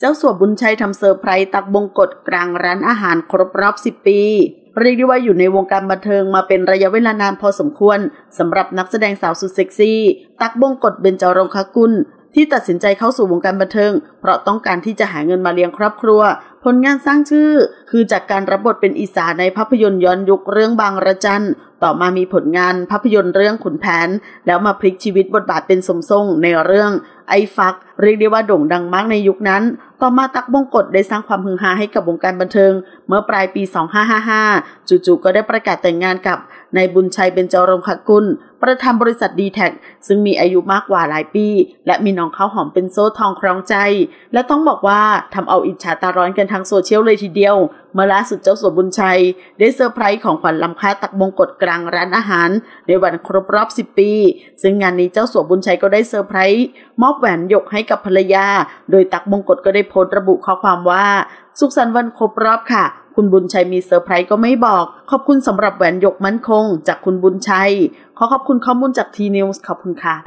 เจ้าสัวบุญชัยทำเซอร์ไพรส์ตักบงกฎกลางร้านอาหารครบรอบ10 ปีเรียกได้ว่าอยู่ในวงการบันเทิงมาเป็นระยะเวลานานพอสมควรสำหรับนักแสดงสาวสุดเซ็กซี่ตักบงกฎเบญจรงคกุลที่ตัดสินใจเข้าสู่วงการบันเทิงเพราะต้องการที่จะหาเงินมาเลี้ยงครอบครัวผลงานสร้างชื่อคือจากการรับบทเป็นอีสาในภาพยนตร์ย้อนยุคเรื่องบางระจันต่อมามีผลงานภาพยนตร์เรื่องขุนแผนแล้วมาพลิกชีวิตบทบาทเป็นสมทรงในเรื่องไอ้ฟักเรียกได้ว่าโด่งดังมากในยุคนั้นต่อมาตักบงกฎได้สร้างความฮือฮาให้กับวงการบันเทิงเมื่อปลายปี 2555 จู่ๆก็ได้ประกาศแต่งงานกับนายบุญชัยเบญจรงคกุลประธานบริษัทดีแท็กซึ่งมีอายุมากกว่าหลายปีและมีน้องข้าวหอมเป็นโซ่ทองครองใจและต้องบอกว่าทำเอาอิจฉาตาร้อนกันทางโซเชียลเลยทีเดียวเมื่อล่าสุดเจ้าสัวบุญชัยได้เซอร์ไพรส์ของขวัญล้ำค่าตักบงกฎกลางร้านอาหารในวันครบรอบ10 ปีซึ่งงานนี้เจ้าสัวบุญชัยก็ได้เซอร์ไพรส์มอบแหวนหยกให้กับภรรยาโดยตักบงกฎก็ได้โพสต์ระบุข้อความว่าสุขสันต์วันครบรอบค่ะคุณบุญชัยมีเซอร์ไพรส์ก็ไม่บอกขอบคุณสำหรับแหวนหยกมั่นคงจากคุณบุญชัยขอบคุณข้อมูลจากทีนิวส์ขอบคุณค่ะ